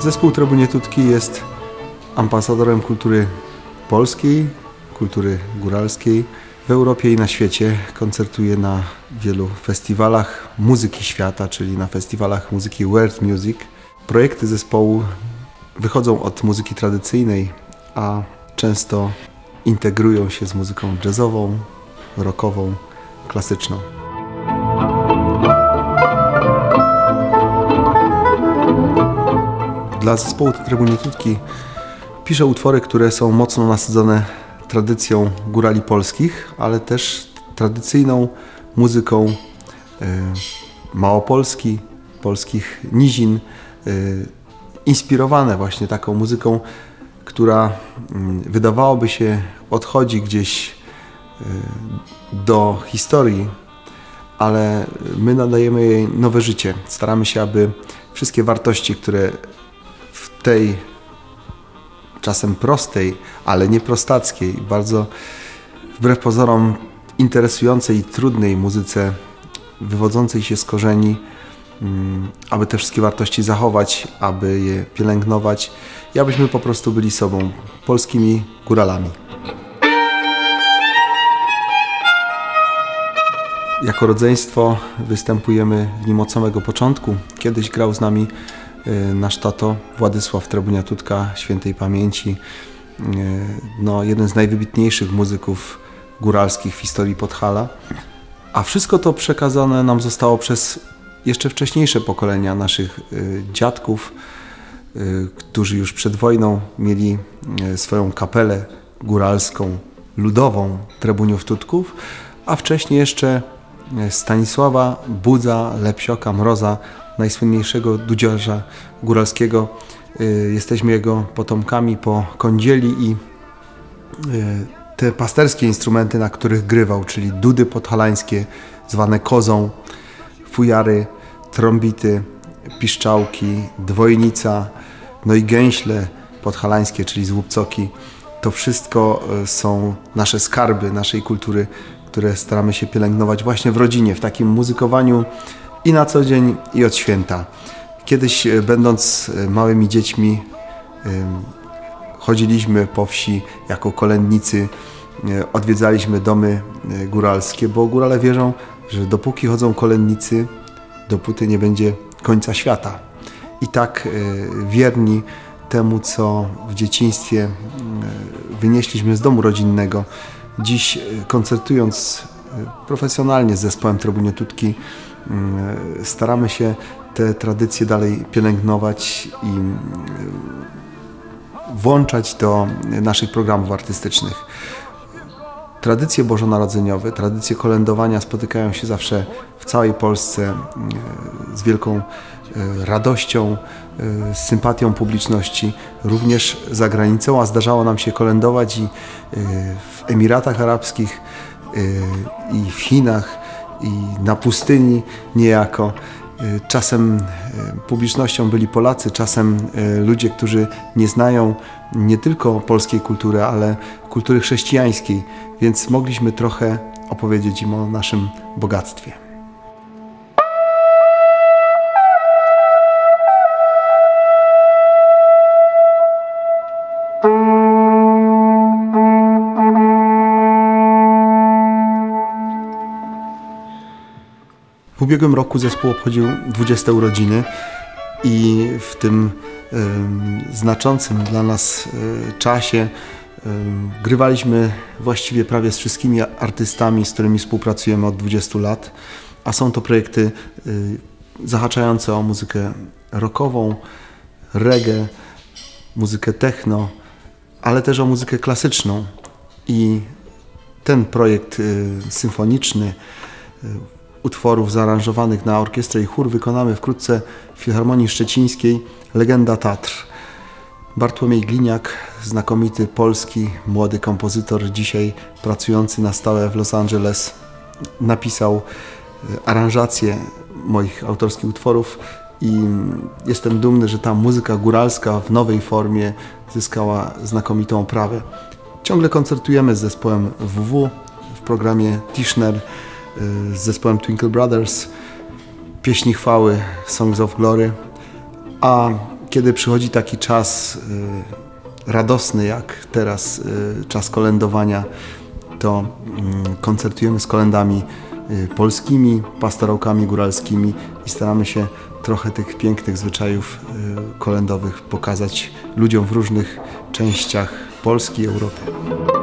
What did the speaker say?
Zespół Trebunietutki jest ambasadorem kultury polskiej, kultury góralskiej w Europie i na świecie. Koncertuje na wielu festiwalach muzyki świata, czyli na festiwalach muzyki World Music. Projekty zespołu wychodzą od muzyki tradycyjnej, a często integrują się z muzyką jazzową, rockową, klasyczną. Dla zespołu Trebunietutki piszę utwory, które są mocno nasycone tradycją górali polskich, ale też tradycyjną muzyką Małopolski, polskich nizin, inspirowane właśnie taką muzyką, która wydawałoby się odchodzi gdzieś do historii, ale my nadajemy jej nowe życie. Staramy się, aby wszystkie wartości, które w tej czasem prostej, ale nie prostackiej, bardzo wbrew pozorom interesującej i trudnej muzyce wywodzącej się z korzeni, aby te wszystkie wartości zachować, aby je pielęgnować i abyśmy po prostu byli sobą, polskimi góralami. Jako rodzeństwo występujemy w nim od samego początku. Kiedyś grał z nami nasz tato Władysław Trebuniatutka, świętej pamięci, jeden z najwybitniejszych muzyków góralskich w historii Podhala. A wszystko to przekazane nam zostało przez jeszcze wcześniejsze pokolenia naszych dziadków, którzy już przed wojną mieli swoją kapelę góralską, ludową Trebuniów Tutków, a wcześniej jeszcze Stanisława Budza, Lepsioka, Mroza, najsłynniejszego dudziarza góralskiego. Jesteśmy jego potomkami po kądzieli i te pasterskie instrumenty, na których grywał, czyli dudy podhalańskie zwane kozą, fujary, trąbity, piszczałki, dwojnica, no i gęśle podhalańskie, czyli złupcoki. To wszystko są nasze skarby naszej kultury, które staramy się pielęgnować właśnie w rodzinie, w takim muzykowaniu i na co dzień, i od święta. Kiedyś, będąc małymi dziećmi, chodziliśmy po wsi jako kolędnicy, odwiedzaliśmy domy góralskie, bo górale wierzą, że dopóki chodzą kolędnicy, dopóty nie będzie końca świata. I tak wierni temu, co w dzieciństwie wynieśliśmy z domu rodzinnego, dziś koncertując profesjonalnie z zespołem Trebunietutki, staramy się te tradycje dalej pielęgnować i włączać do naszych programów artystycznych. Tradycje bożonarodzeniowe, tradycje kolędowania spotykają się zawsze w całej Polsce z wielką radością, z sympatią publiczności, również za granicą, a zdarzało nam się kolędować i w Emiratach Arabskich, i w Chinach, i na pustyni niejako. Czasem publicznością byli Polacy, czasem ludzie, którzy nie znają nie tylko polskiej kultury, ale kultury chrześcijańskiej, więc mogliśmy trochę opowiedzieć im o naszym bogactwie. W ubiegłym roku zespół obchodził 20 urodziny i w tym znaczącym dla nas czasie grywaliśmy właściwie prawie z wszystkimi artystami, z którymi współpracujemy od 20 lat, a są to projekty zahaczające o muzykę rockową, reggae, muzykę techno, ale też o muzykę klasyczną. I ten projekt symfoniczny, utworów zaaranżowanych na orkiestrę i chór wykonamy wkrótce w Filharmonii Szczecińskiej Legenda Tatr. Bartłomiej Gliniak, znakomity polski młody kompozytor, dzisiaj pracujący na stałe w Los Angeles, napisał aranżację moich autorskich utworów i jestem dumny, że ta muzyka góralska w nowej formie zyskała znakomitą oprawę. Ciągle koncertujemy z zespołem WW w programie Tischner, z zespołem Twinkle Brothers, Pieśni Chwały, Songs of Glory, a kiedy przychodzi taki czas radosny jak teraz, czas kolędowania, to koncertujemy z kolędami polskimi, pastorałkami góralskimi i staramy się trochę tych pięknych zwyczajów kolędowych pokazać ludziom w różnych częściach Polski i Europy.